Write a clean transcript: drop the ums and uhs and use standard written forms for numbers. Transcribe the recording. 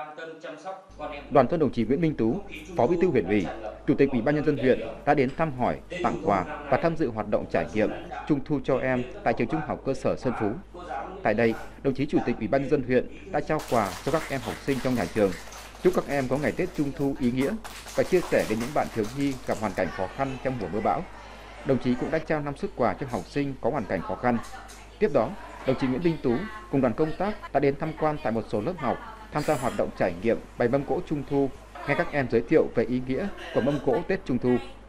Đoàn thân đồng chí Nguyễn Minh Tú, Phó Bí thư huyện ủy, Chủ tịch Ủy ban nhân dân huyện đã đến thăm hỏi, tặng quà và tham dự hoạt động trải nghiệm Trung thu cho em tại trường Trung học cơ sở Xuân Phú. Tại đây, đồng chí Chủ tịch Ủy ban nhân dân huyện đã trao quà cho các em học sinh trong nhà trường, chúc các em có ngày Tết Trung thu ý nghĩa và chia sẻ đến những bạn thiếu nhi gặp hoàn cảnh khó khăn trong mùa mưa bão. Đồng chí cũng đã trao 5 suất quà cho học sinh có hoàn cảnh khó khăn. Tiếp đó, đồng chí Nguyễn Minh Tú cùng đoàn công tác đã đến tham quan tại một số lớp học, tham gia hoạt động trải nghiệm bày mâm cỗ Trung thu, nghe các em giới thiệu về ý nghĩa của mâm cỗ Tết Trung thu.